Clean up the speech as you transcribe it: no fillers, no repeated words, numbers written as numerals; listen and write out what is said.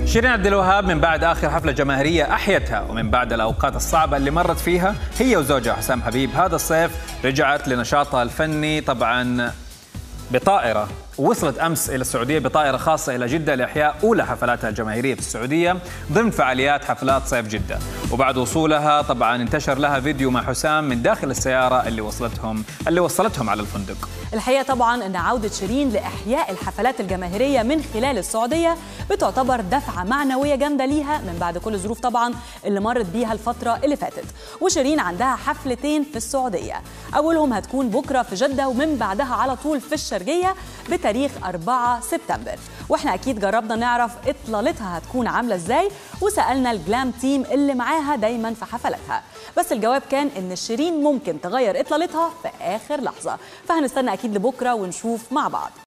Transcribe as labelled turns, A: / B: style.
A: شيرين عبد الوهاب من بعد آخر حفلة جماهيرية أحيتها ومن بعد الأوقات الصعبة اللي مرت فيها هي وزوجها حسام حبيب هذا الصيف رجعت لنشاطها الفني طبعا بطائرة، وصلت أمس إلى السعودية بطائرة خاصة إلى جدة لإحياء أولى حفلاتها الجماهيرية في السعودية ضمن فعاليات حفلات صيف جدة. وبعد وصولها طبعا انتشر لها فيديو مع حسام من داخل السيارة اللي وصلتهم على الفندق.
B: الحقيقة طبعا أن عودة شيرين لإحياء الحفلات الجماهيرية من خلال السعودية بتعتبر دفعة معنوية جامدة ليها من بعد كل الظروف طبعا اللي مرت بيها الفترة اللي فاتت. وشيرين عندها حفلتين في السعودية، أولهم هتكون بكرة في جدة ومن بعدها على طول في الشرقية بتاريخ 4 سبتمبر. واحنا أكيد جربنا نعرف إطلالتها هتكون عاملة إزاي وسألنا الجلام تيم اللي معاها دايما في حفلاتها، بس الجواب كان إن شيرين ممكن تغير إطلالتها في آخر لحظة، فهنستنى أكيد لبكرة ونشوف مع بعض.